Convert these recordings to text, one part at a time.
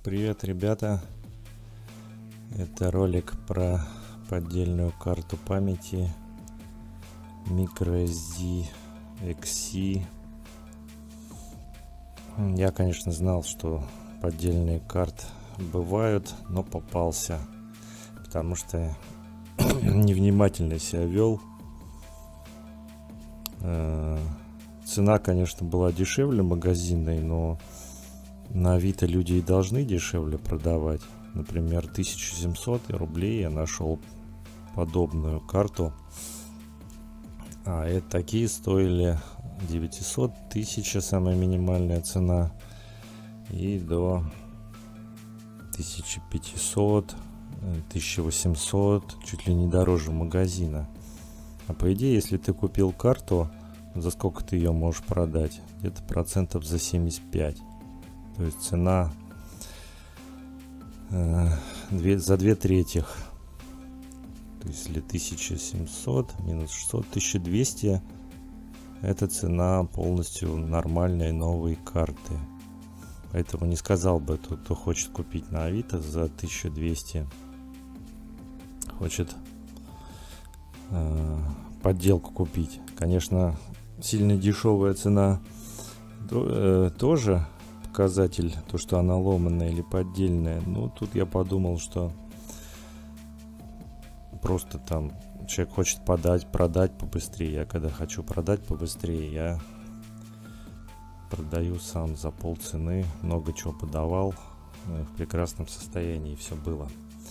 Привет, ребята! Это ролик про поддельную карту памяти microSD XC. Я, конечно, знал, что поддельные карты бывают, но попался, потому что невнимательно себя вел. Цена, конечно, была дешевле магазинной, но на Авито люди и должны дешевле продавать. Например, 1700 рублей я нашел подобную карту. А это такие стоили 900, 1000 самая минимальная цена. И до 1500, 1800, чуть ли не дороже магазина. А по идее, если ты купил карту, за сколько ты ее можешь продать? Где-то процентов за 75. То есть цена за 2/3. То есть если 1700 минус 600, 1200, это цена полностью нормальной новой карты. Поэтому не сказал бы тот, кто хочет купить на Авито за 1200, хочет подделку купить. Конечно, сильно дешевая цена тоже показатель, то, что она ломаная или поддельная. Но тут я подумал, что просто там человек хочет продать побыстрее. Я когда хочу продать побыстрее, я продаю сам за полцены. Много чего подавал, в прекрасном состоянии все было.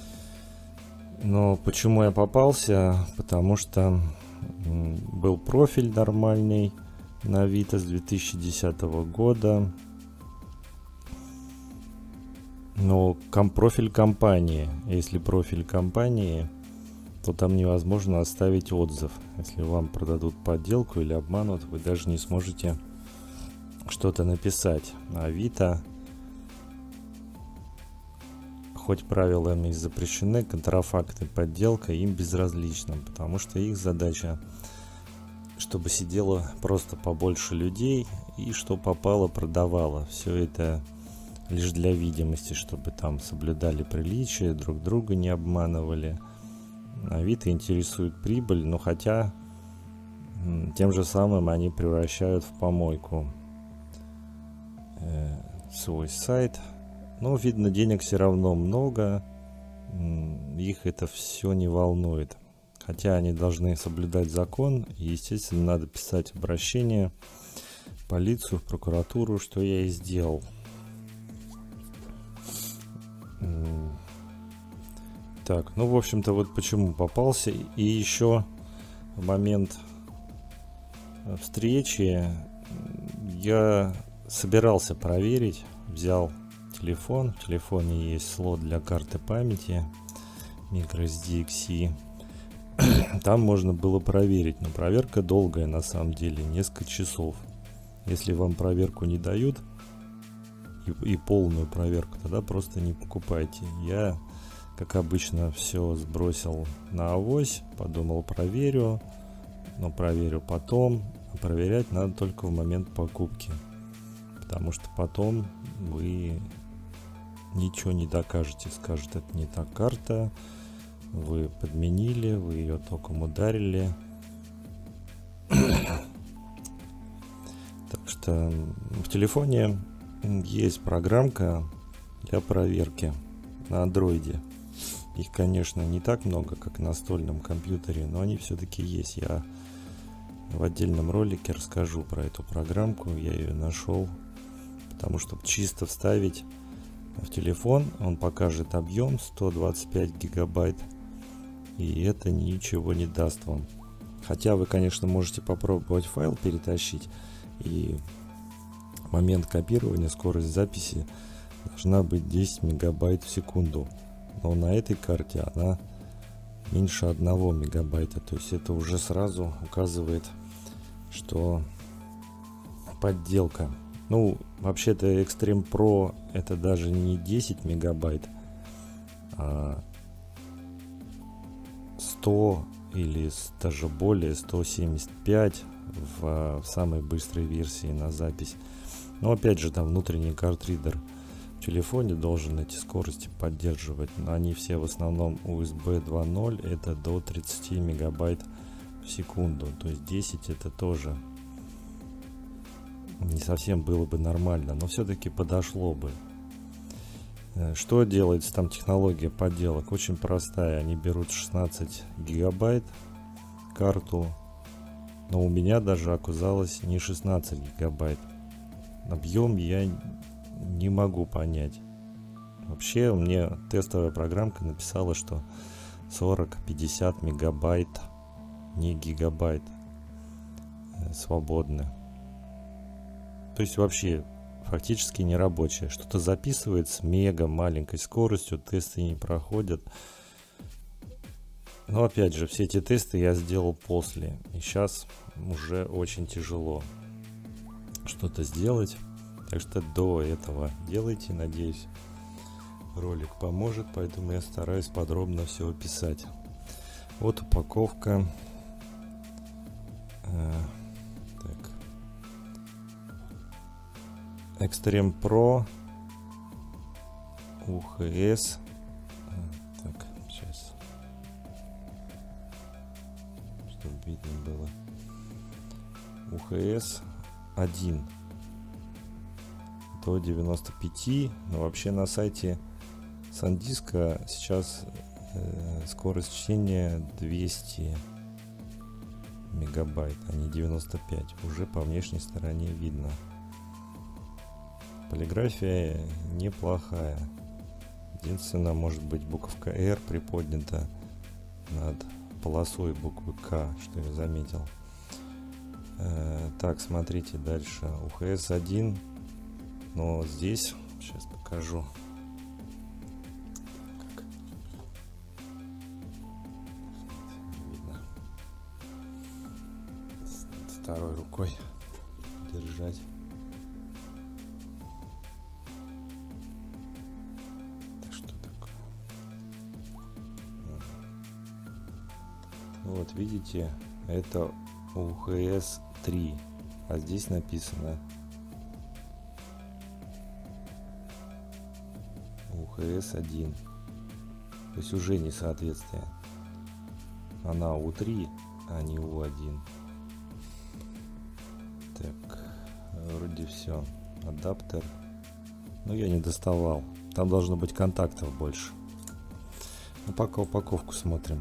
Но почему я попался? Потому что был профиль нормальный на Авито с 2010 года. Но профиль компании. Если профиль компании, то там невозможно оставить отзыв. Если вам продадут подделку или обманут, вы даже не сможете что-то написать. Авито, хоть правилами и запрещены контрафакты, подделка, им безразлично, потому что их задача, чтобы сидело просто побольше людей и что попало, продавало. Все это лишь для видимости, чтобы там соблюдали приличия, друг друга не обманывали. Авито интересует прибыль, но хотя тем же самым они превращают в помойку свой сайт. Но видно, денег все равно много, их это все не волнует. Хотя они должны соблюдать закон, и, естественно, надо писать обращение в полицию, в прокуратуру, что я и сделал. Так, ну, в общем-то, вот почему попался. И еще в момент встречи я собирался проверить, взял телефон. В телефоне есть слот для карты памяти microSD XC. Там можно было проверить, но проверка долгая на самом деле, несколько часов. Если вам проверку не дают и полную проверку, тогда просто не покупайте. Я, как обычно, все сбросил на авось, подумал, проверю, но проверю потом. А проверять надо только в момент покупки, потому что потом вы ничего не докажете. Скажут, это не та карта, вы подменили, вы ее током ударили. Так что в телефоне есть программка для проверки на андроиде. Их, конечно, не так много, как на настольном компьютере, но они все-таки есть. Я в отдельном ролике расскажу про эту программку. Я ее нашел, потому что чисто вставить в телефон, он покажет объем 125 гигабайт, и это ничего не даст вам. Хотя вы, конечно, можете попробовать файл перетащить, и в момент копирования скорость записи должна быть 10 мегабайт в секунду. Но на этой карте она меньше 1 мегабайта. То есть это уже сразу указывает, что подделка. Ну, вообще-то Extreme Pro это даже не 10 мегабайт, а 100 или даже более, 175 в самой быстрой версии на запись. Но опять же, там внутренний картридер в телефоне должен эти скорости поддерживать, но они все в основном USB 2.0, это до 30 мегабайт в секунду, то есть 10 это тоже не совсем было бы нормально, но все-таки подошло бы. Что делается там технология подделок? Очень простая, они берут 16 гигабайт карту, но у меня даже оказалось не 16 гигабайт. Объем я не могу понять. Вообще мне тестовая программка написала, что 40-50 мегабайт, не гигабайт, свободны. То есть вообще фактически не рабочая. Что-то записывает с мега маленькой скоростью, тесты не проходят. Но опять же, все эти тесты я сделал после. И сейчас уже очень тяжело что-то сделать. Так что до этого делайте. Надеюсь, ролик поможет. Поэтому я стараюсь подробно все описать. Вот упаковка. Так. Extreme Pro UHS. Так, сейчас. Чтобы видно было. UHS 1 до 95. Но вообще на сайте SanDisk сейчас скорость чтения 200 мегабайт, а не 95. Уже по внешней стороне видно. Полиграфия неплохая. Единственное, может быть, буковка R приподнята над полосой буквы К, что я заметил. Так, смотрите дальше. UHS 1. Но здесь, сейчас покажу. Видно. Второй рукой держать. Вот видите, это UHS 3, а здесь написано UHS 1. То есть уже несоответствие. Она U3, а не U1. Так, вроде все. Адаптер. Но я не доставал. Там должно быть контактов больше. Ну пока упаковку смотрим.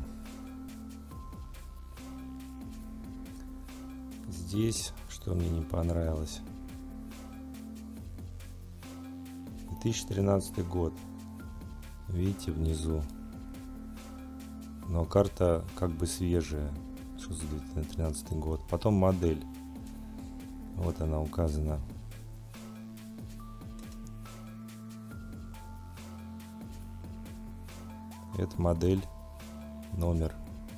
Здесь, что мне не понравилось, 2013 год, видите, внизу, но карта как бы свежая, что за 2013 год, потом модель, вот она указана, это модель, номер.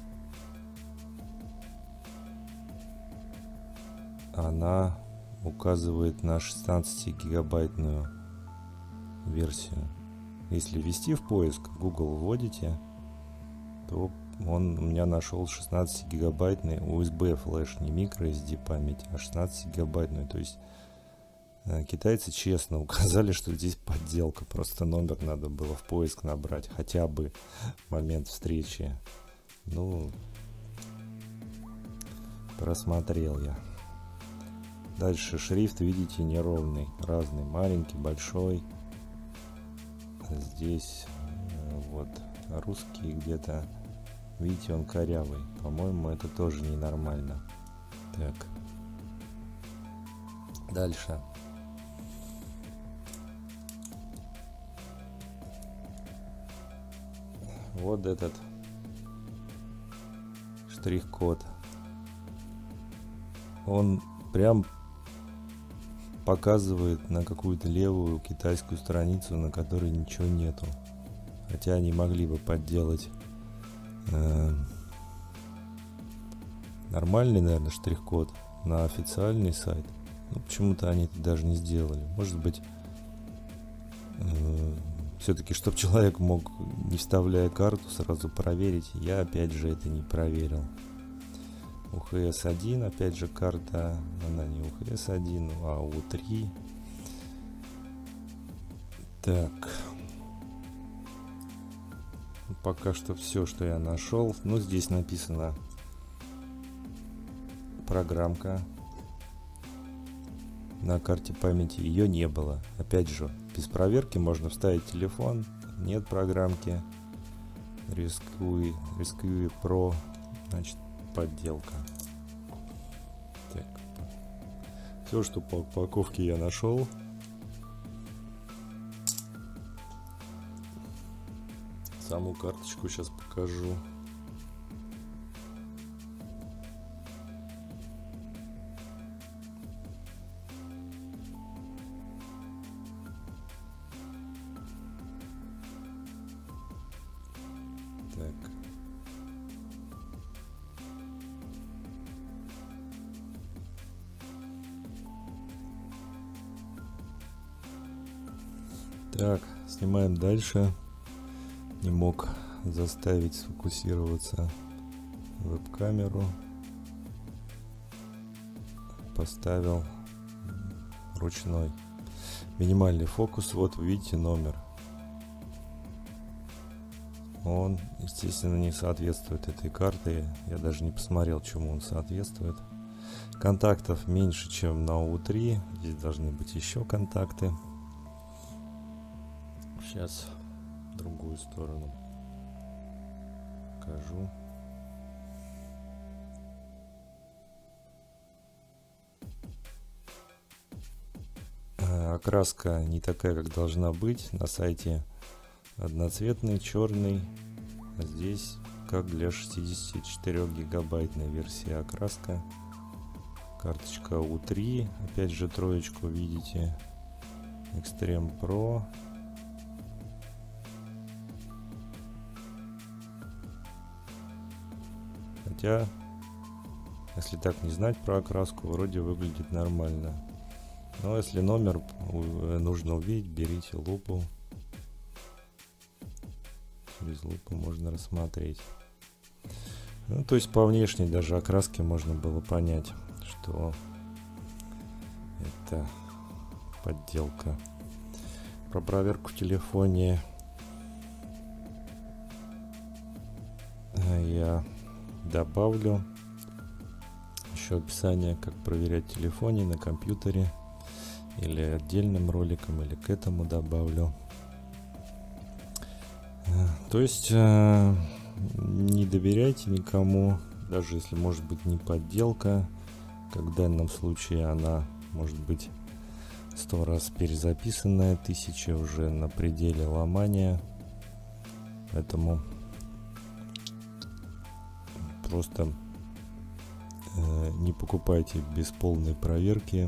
Она указывает на 16-гигабайтную версию. Если ввести в поиск, в Google вводите, то он у меня нашел 16-гигабайтный USB флеш, не microSD память, а 16-гигабайтную. То есть китайцы честно указали, что здесь подделка. Просто номер надо было в поиск набрать, хотя бы в момент встречи. Ну, просмотрел я. Дальше шрифт, видите, неровный, разный, маленький, большой. Здесь вот русский где-то, видите, он корявый. По-моему, это тоже ненормально. Так. Дальше. Вот этот штрих-код. Он прям показывает на какую-то левую китайскую страницу, на которой ничего нету. Хотя они могли бы подделать нормальный, наверное, штрих-код на официальный сайт. Но почему-то они это даже не сделали. Может быть, все-таки, чтобы человек мог, не вставляя карту, сразу проверить. Я опять же это не проверил. UHS 1, опять же карта, она не UHS 1, а U3. Так. Пока что все, что я нашел. Ну, здесь написано программка. На карте памяти ее не было. Опять же, без проверки можно вставить телефон. Нет программки. Rescue Pro. Значит, подделка. Так. Все, что по упаковке я нашел. Саму карточку сейчас покажу. Так. Так, снимаем дальше. Не мог заставить сфокусироваться веб-камеру. Поставил ручной. Минимальный фокус. Вот вы видите номер. Он, естественно, не соответствует этой карте. Я даже не посмотрел, чему он соответствует. Контактов меньше, чем на U3. Здесь должны быть еще контакты. Сейчас в другую сторону покажу. Окраска не такая, как должна быть. На сайте одноцветный, черный. А здесь, как для 64 гигабайтной версии, окраска. Карточка U3. Опять же троечку видите. Extreme Pro. Хотя, если так не знать про окраску, вроде выглядит нормально. Но если номер нужно увидеть, берите лупу. Через лупу можно рассмотреть. Ну, то есть по внешней даже окраске можно было понять, что это подделка. Про проверку в телефоне я добавлю еще описание, как проверять в телефоне, на компьютере, или отдельным роликом, или к этому добавлю. То есть не доверяйте никому, даже если может быть не подделка, как в данном случае она может быть 100 раз перезаписанная, 1000 уже на пределе ломания. Поэтому просто не покупайте без полной проверки.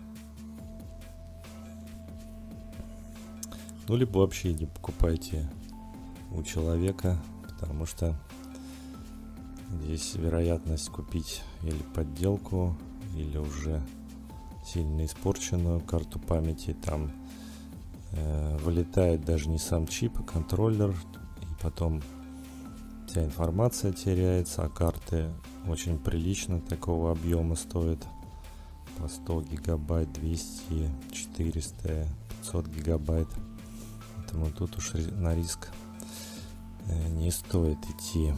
Ну, либо вообще не покупайте у человека, потому что здесь вероятность купить или подделку, или уже сильно испорченную карту памяти. Там вылетает даже не сам чип, а контроллер, и потом вся информация теряется, а карты очень прилично такого объема стоят. По 100 гигабайт, 200, 400, 500 гигабайт. Поэтому тут уж на риск не стоит идти.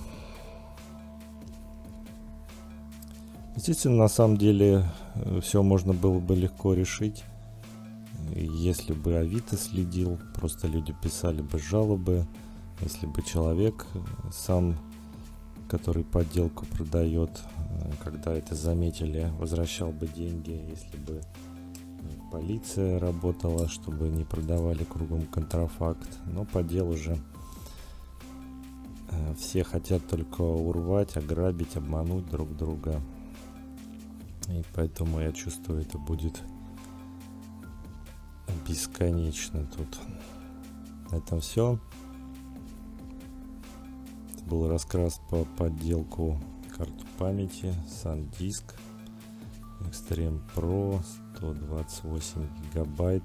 Естественно, на самом деле все можно было бы легко решить, если бы Авито следил, просто люди писали бы жалобы, если бы человек сам, который подделку продает, когда это заметили, возвращал бы деньги, если бы полиция работала, чтобы не продавали кругом контрафакт. Но по делу же все хотят только урвать, ограбить, обмануть друг друга. И поэтому я чувствую, это будет бесконечно тут. На этом все. Это был рассказ по подделку карту памяти SanDisk Extreme Pro 128 гигабайт.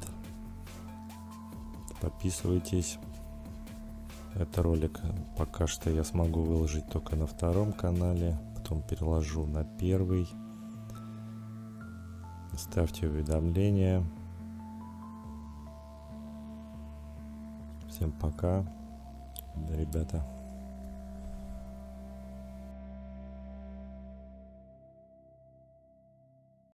Подписывайтесь. Это ролик пока что я смогу выложить только на втором канале, потом переложу на первый. Ставьте уведомления. Всем пока, ребята.